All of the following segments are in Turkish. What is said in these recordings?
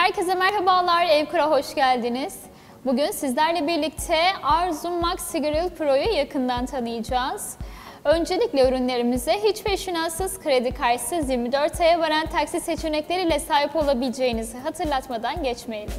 Herkese merhabalar, Evkur'a hoş geldiniz. Bugün sizlerle birlikte Arzum Maxi Grill Pro'yu yakından tanıyacağız. Öncelikle ürünlerimize hiç peşinatsız, kredi karşısız 24 aya varan taksi seçenekleriyle sahip olabileceğinizi hatırlatmadan geçmeyelim.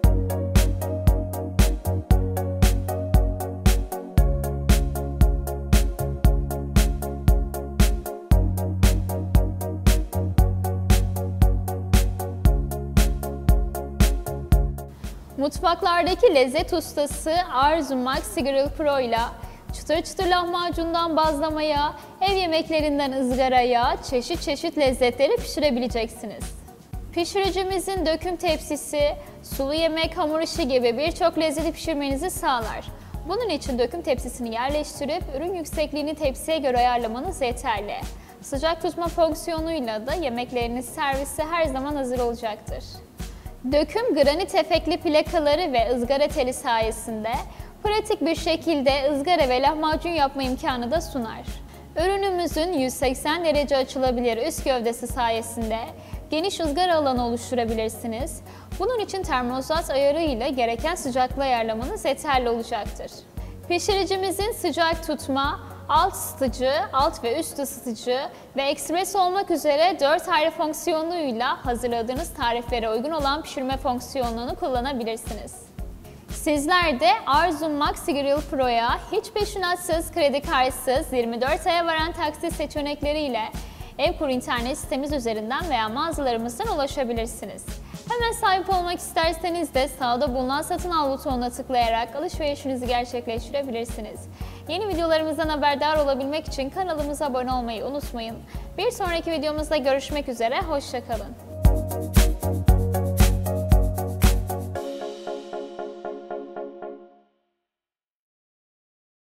Mutfaklardaki lezzet ustası Arzum Maxi Grill Pro ile çıtır çıtır lahmacundan bazlamaya, ev yemeklerinden ızgaraya çeşit çeşit lezzetleri pişirebileceksiniz. Pişiricimizin döküm tepsisi, sulu yemek, hamur işi gibi birçok lezzeti pişirmenizi sağlar. Bunun için döküm tepsisini yerleştirip ürün yüksekliğini tepsiye göre ayarlamanız yeterli. Sıcak tutma fonksiyonuyla da yemekleriniz servise her zaman hazır olacaktır. Döküm granit efektli plakaları ve ızgara teli sayesinde pratik bir şekilde ızgara ve lahmacun yapma imkanı da sunar. Ürünümüzün 180 derece açılabilir üst gövdesi sayesinde geniş ızgara alanı oluşturabilirsiniz. Bunun için termostat ayarı ile gereken sıcaklığı ayarlamanız yeterli olacaktır. Pişiricimizin sıcak tutma, alt ısıtıcı, alt ve üst ısıtıcı ve ekspres olmak üzere 4 ayrı fonksiyonuyla hazırladığınız tariflere uygun olan pişirme fonksiyonunu kullanabilirsiniz. Sizler de Arzum Maxi Grill Pro'ya hiç peşinatsız, kredi karşısız 24 aya varan taksit seçenekleriyle Evkur internet sitemiz üzerinden veya mağazalarımızdan ulaşabilirsiniz. Hemen sahip olmak isterseniz de sağda bulunan satın al butonuna tıklayarak alışverişinizi gerçekleştirebilirsiniz. Yeni videolarımızdan haberdar olabilmek için kanalımıza abone olmayı unutmayın. Bir sonraki videomuzda görüşmek üzere, hoşça kalın.